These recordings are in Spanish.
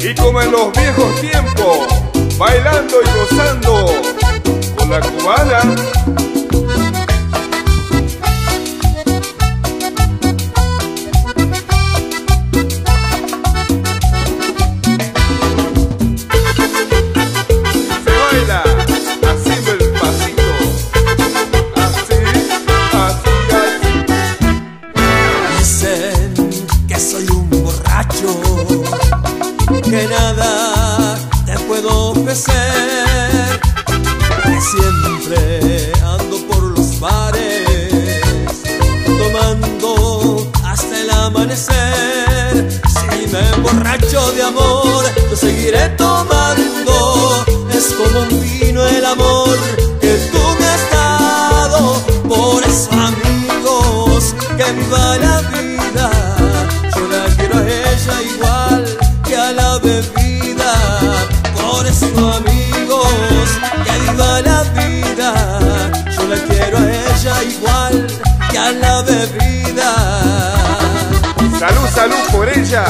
Y como en los viejos tiempos, bailando y gozando con la cubana. Se baila haciendo el pasito, así, así, así. Dicen que soy un borracho, que nada te puedo ofrecer, que siempre ando por los bares, tomando hasta el amanecer. Si me emborracho de amor, lo seguiré tomando. Es como un vino el amor que tú me has dado. Por eso, amigos, que viva la vida. Yo la quiero a ella igual que a la bebida. Por eso, amigos, que viva la vida. Yo la quiero a ella igual que a la bebida. Salud, salud por ella.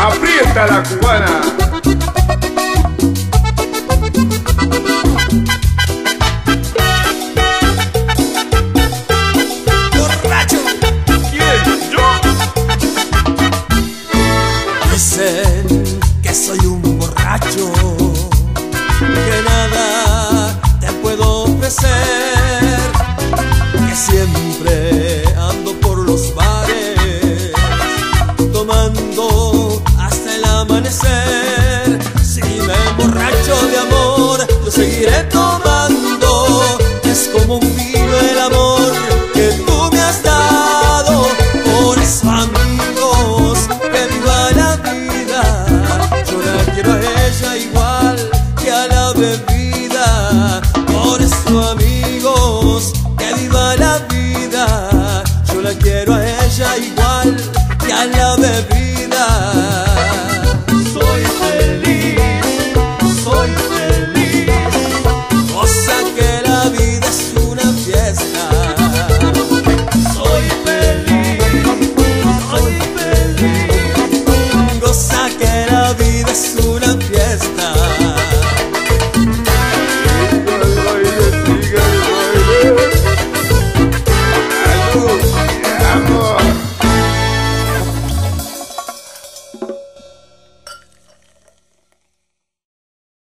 Aprieta la cubana.